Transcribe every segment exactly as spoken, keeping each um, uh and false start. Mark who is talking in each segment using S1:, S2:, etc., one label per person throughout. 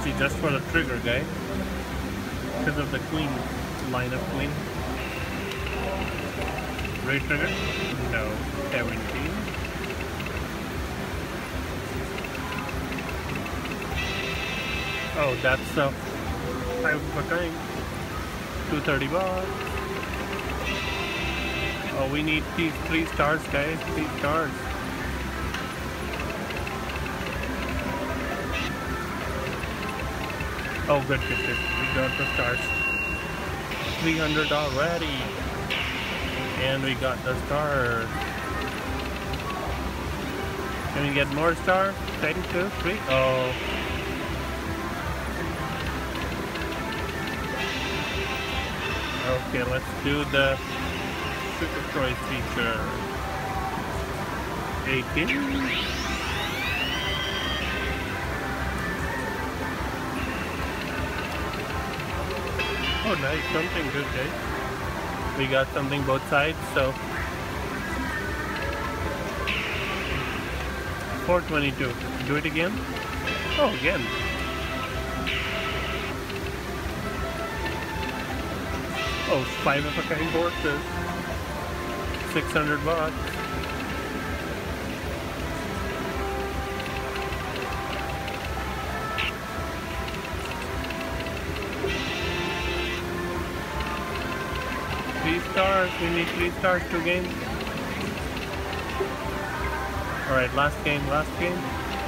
S1: sixty just for the trigger, guy. Because of the queen, line of queen. Ray trigger? No. seventeen. Oh, that's uh, five per time. two thirty bucks. Oh, we need these three stars, guys. Three stars. Oh, good, good, good. We got the stars. three hundred already. And we got the stars. Can we get more stars? ten, two, three. Oh. Okay, let's do the Super Choice feature. eighteen. Oh, nice. Something good, guys. We got something both sides, so four twenty-two. Do it again. Oh, again. Oh, five of a kind horses. six hundred bucks. Three stars. We need three stars to game. Alright, last game, last game.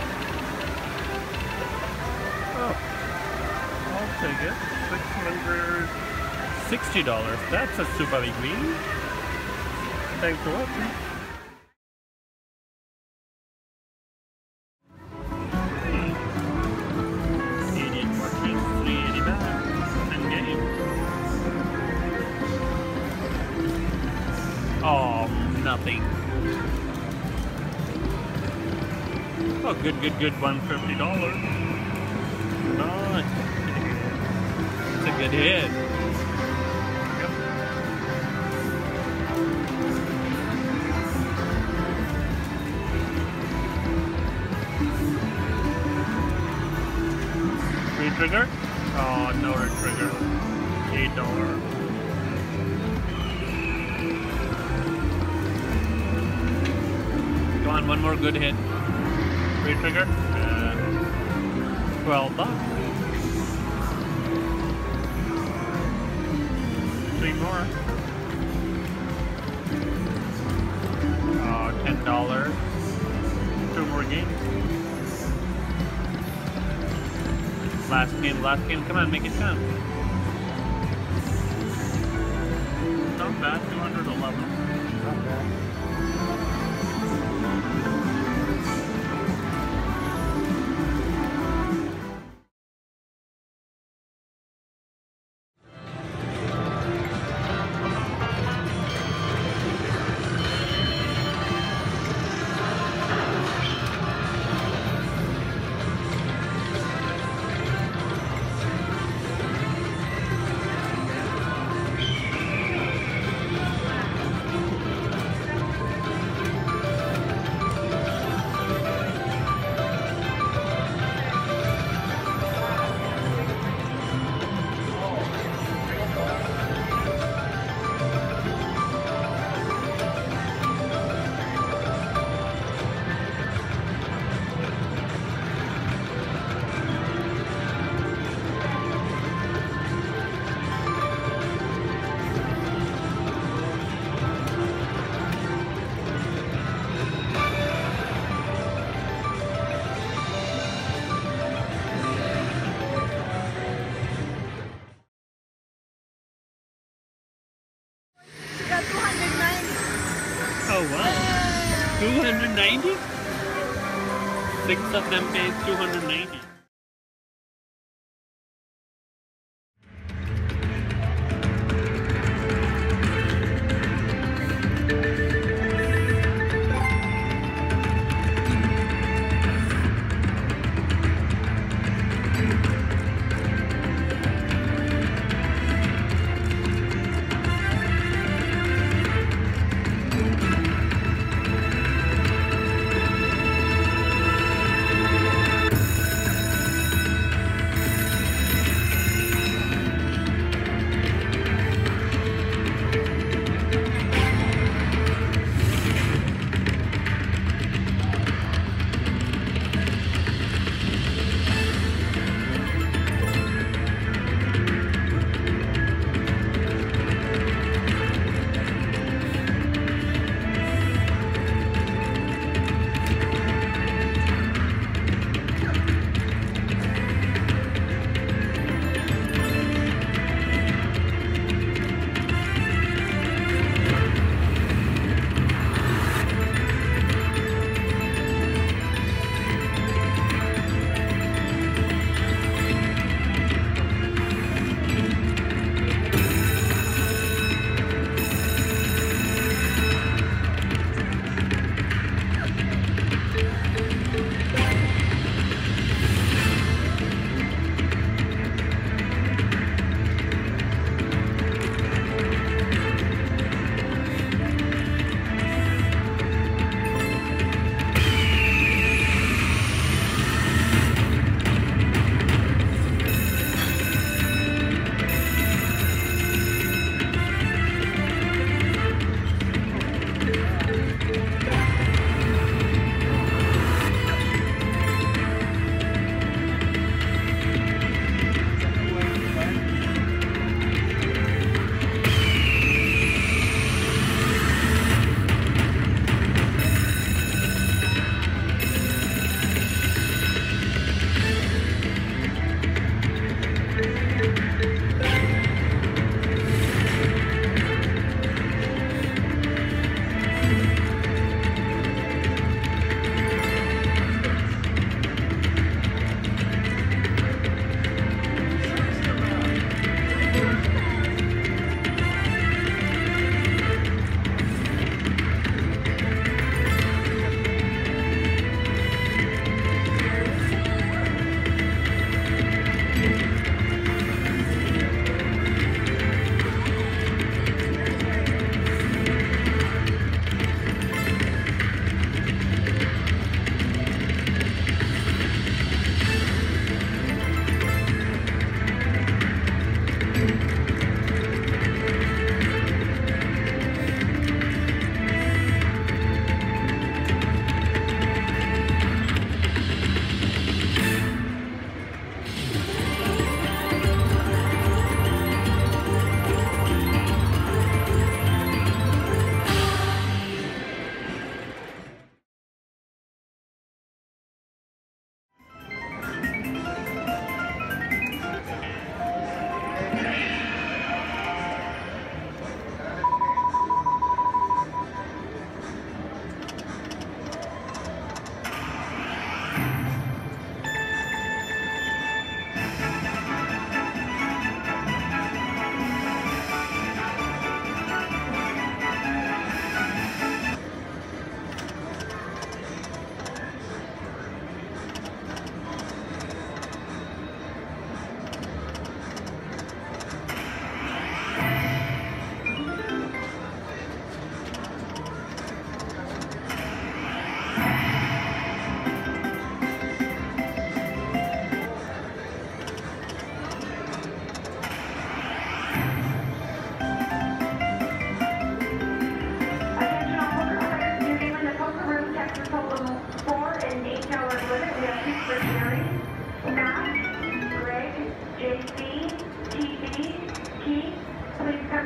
S1: Oh. I'll take it. six hundred sixty dollars. That's a super big win. Thanks for watching. eighty watching, three eighty back. And game. Oh, nothing. Oh, good, good, good. one hundred fifty dollars. Nice. It's a good hit. Trigger? Oh, no red trigger. eight dollars. Come on, one more good hit. Red trigger? And twelve bucks. Three more. Oh, ten dollars. Two more games. Last game, last game. Come on, make it count. Not bad, two hundred eleven. Not bad. Oh wow, two hundred ninety? Six of them pays two hundred ninety.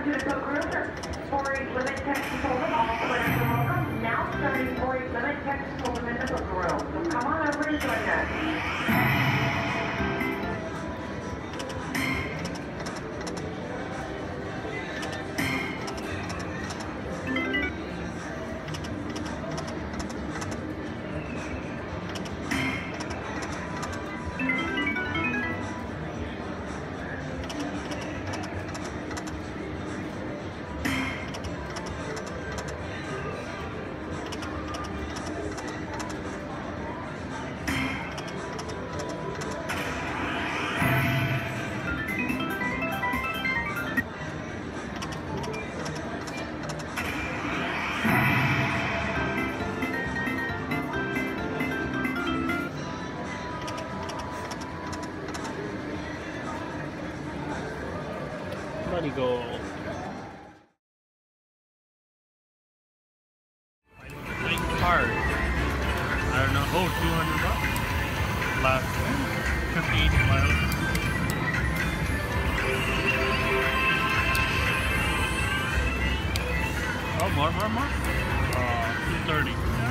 S2: return to the boat cruiser. four H limit Texas Hold'em, all players are welcome. Now starting four H limit Texas Hold'em in the book room. So come on over and join us.
S1: Money goal. Nice card. I don't know. Oh, two hundred bucks. Last fifty-eight miles. Oh, more, more, more. Uh, two thirty.